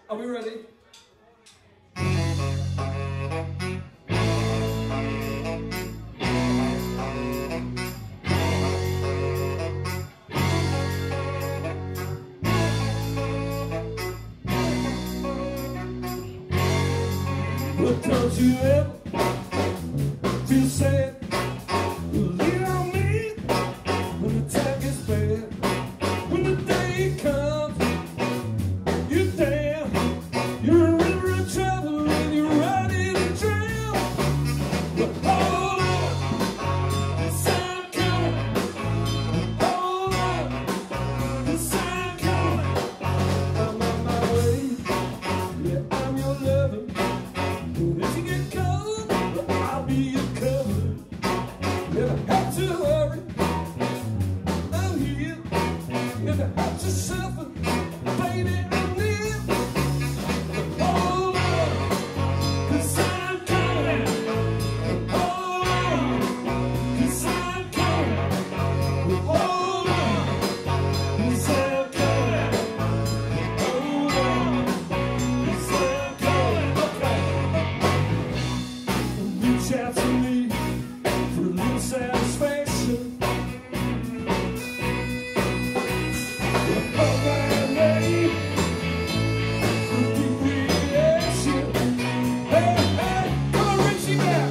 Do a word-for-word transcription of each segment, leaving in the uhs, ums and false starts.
Are we ready? But don't you ever feel sad? Lean on me when the time gets bad. When the day comes, you're down. You're in river of trouble and you're ready to drown. But hold on, the sun coming. Hold on, the sun coming. I'm on my way. Yeah, I'm your lover. If you get cold, I'll be your cover. Never have to worry, I'm here. Never have to suffer, baby, I'm near. Hold on, 'cause I'm coming. Hold on, 'cause I'm coming. Hold on, 'cause I'm coming. Hold on, 'cause I'm coming. Okay. Reach out to me for a little satisfaction. Hold my name for deep reaction. Hey, hey, come on, Richie now.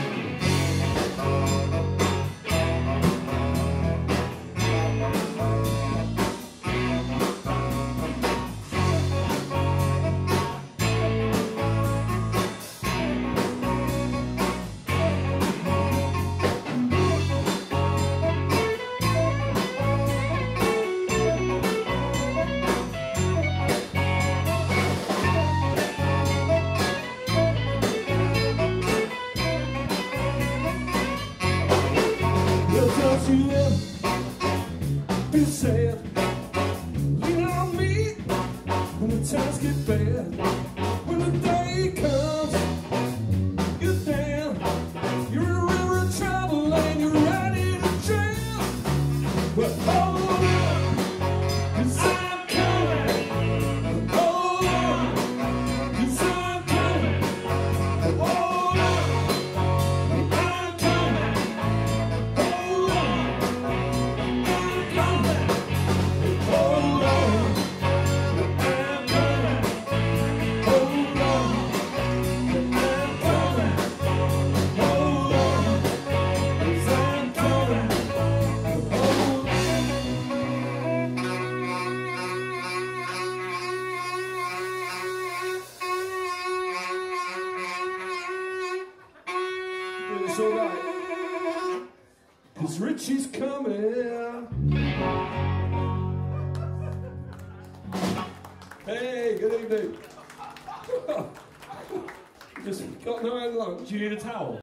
Well, don't you ever feel sad? Lean on me when the times get bad. When the day comes, you're down. You're in a river of trouble and you're ready to drown. But hold on, 'cause I'm coming. Hold on, 'cause I'm coming. Hold on, I'm coming. Hold on, I'm coming. Hold on, I'm coming. Hold on, I'm coming. Hold on, 'cause I'm coming. Hold on. It's all right, 'cause Richie's coming. Hey, good evening. Just got no end lunch. Do you need a towel?